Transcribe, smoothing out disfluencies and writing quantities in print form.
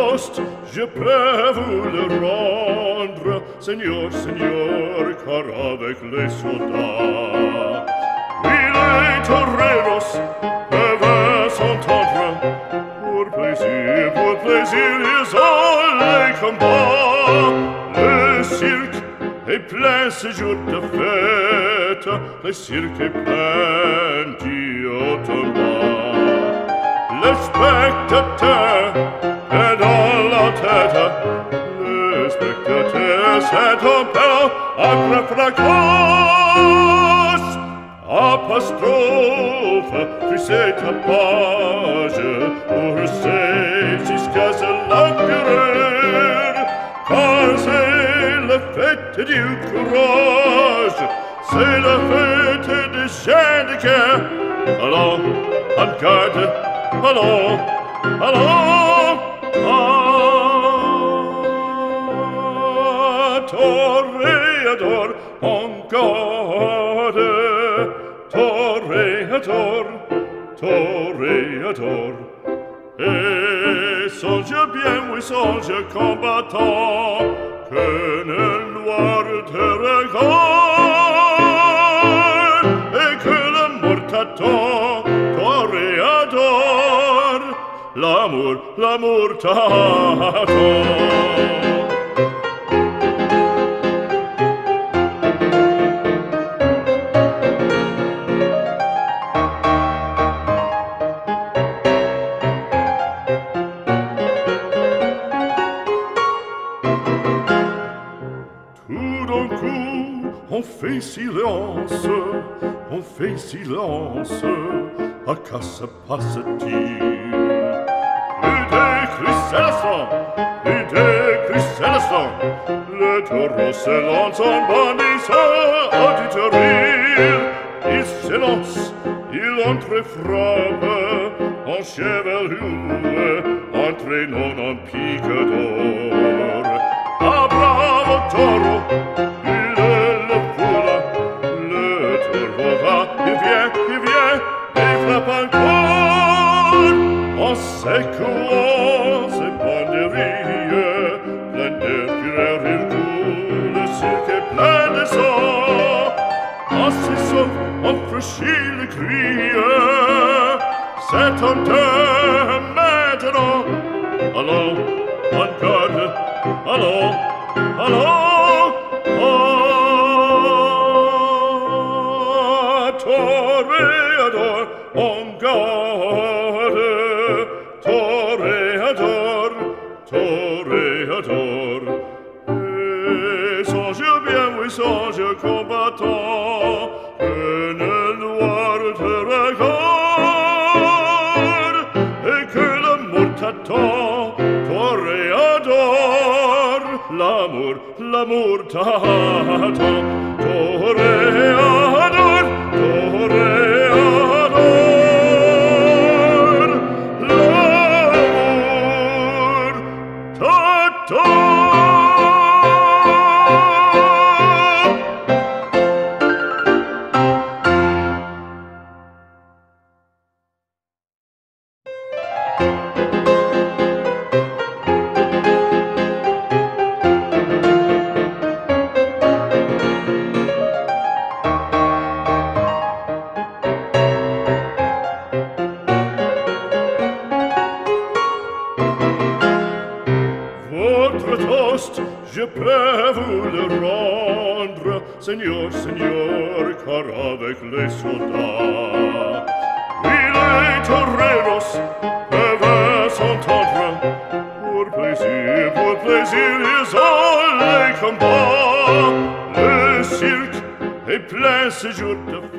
toast, je peux vous le rendre, Seigneur, Seigneur, car avec les soldats, oui, les toreros peuvent s'entendre, pour plaisir, ils ont les combats, le cirque est plein ce jour de fête, le cirque est plein d'Iotomba. Le spectateur est dans la tête, le spectateur c'est un peu agrafracos, apostrophe, puis c'est ta page, pour c'est jusqu'à ce l'empereur, car c'est la fête du courage, c'est la fête des chiens de guerre. Allons, en garde, allons, allons, toréador, en garde, toréador, toréador. Et songe bien, oui, songe combattant, que le noir te regarde, et que le mort t'attend, toréador, l'amour, l'amour t'attend. On fait silence, on fait silence, à quoi se passe-t-il? Plus de crucellation, plus de crucellation, le taureau se lance en bandissant auditorie. Il s'élance, il entre-frappe, en chevelure, entraînant en pique d'or. Ah, bravo taureau! Encore en secouant ses banderilles, plein de fureur il coule, le cirque est plein de sang. En se sauve, on franchit le cri, c'est un temps maintenant. Allons, en garde, allons, allons, toréador, en garde, toréador, toréador. Et songe bien, oui, songe combattant, que le noir te regarde, et que l'amour t'attend, toréador, l'amour, l'amour t'attend, toréador, toréador. Je peux vous le rendre, Seigneur, Seigneur, car avec les soldats, oui, les toreros peuvent s'entendre, pour plaisir, ils ont les combats, le cirque est plein ce jour de